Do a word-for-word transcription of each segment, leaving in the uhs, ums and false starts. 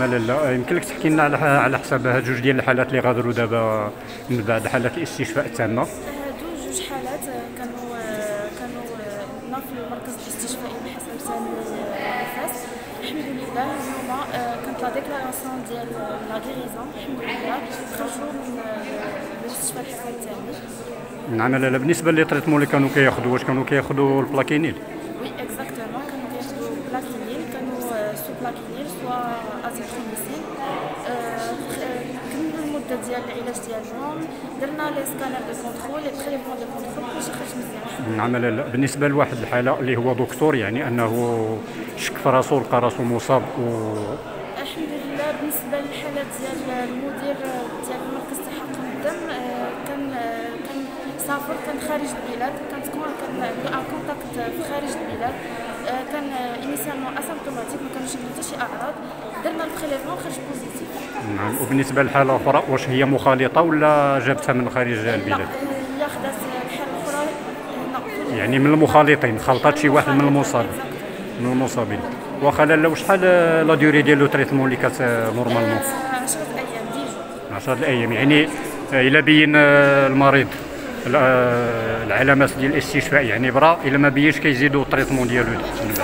نعم لاله. يمكن لك تحكي لنا على على حساب هاد جوج ديال الحالات اللي غادروا دابا من بعد حالات الاستشفاء التامه؟ هادو جوج حالات كانوا كانوا هنا في المركز الاستشفائي الحسن سامي لفاس. الحمد لله اليوم كانت لا ديكلاراسيون ديال لا غيريزون، الحمد لله خرجوا من المستشفى الحسن الثاني. نعم لاله. بالنسبه لي تريتمون اللي كانوا كياخذوا، واش كانوا كياخذوا البلاكينيل؟ وي اكزاكتومون، كانوا كياخذوا بلاكينيل، كانوا سو بلاكينيل سوا ازيثروميسين. كملوا المده ديال العلاج ديالهم، درنا لي سكانر دو كونترول، لي بريليفمون دو كونترول، كلشي خرج مزيان. نعم لاله. بالنسبه لواحد الحاله اللي هو دكتور، يعني انه شك في راسو لقى راسو مصاب و الحمد لله. بالنسبه للحاله ديال المدير ديال مركز تحقن الدم، كان كان سافر، كان خارج البلاد، كانت كان ان كونتاكت في خارج البلاد، كان انيسيالمون اسيمبتوماتيك، ما كانش عنده حتى شي اعراض، درنا البريليفمون خرج بوزيتيف. نعم. وبالنسبه للحاله الاخرى، واش هي مخالطه ولا جابتها من خارج البلاد؟ لا، هي خدات الحاله الاخرى. لا، يعني من المخالطين، خلطات شي واحد من المصابين من المصابين. واخا لاله، وشحال لا ديوري ديال لو تريتمون اللي كانت نورمالمون؟ عشرة ايام ديجو. عشرة الايام. يعني الا بين المريض العلامات ديال الاستشفاء يعني برا، الا ما بينش كيزيدوا التريتمون ديالو من بعد.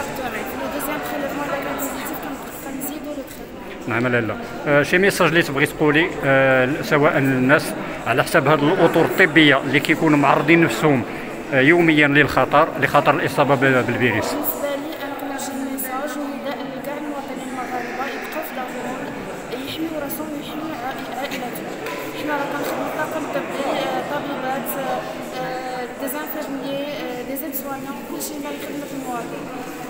نعم لاله. شي ميساج اللي تبغي تقولي سواء للناس على حساب هذه الاطر الطبيه اللي كيكونوا معرضين نفسهم يوميا للخطر لخطر الاصابه بالفيروس؟ بالنسبه لي انا كنوجه ميساج ونداء لكاع المواطنين المغاربه يبقاو في دارهم، يحميو راسهم ويحميو عائلاتهم. حنا راه كنخدموا طاقم طبي، طبيبات، ديزانفيرميي، دي زيد سوانيون، كلشي ما يخدم في المواطن.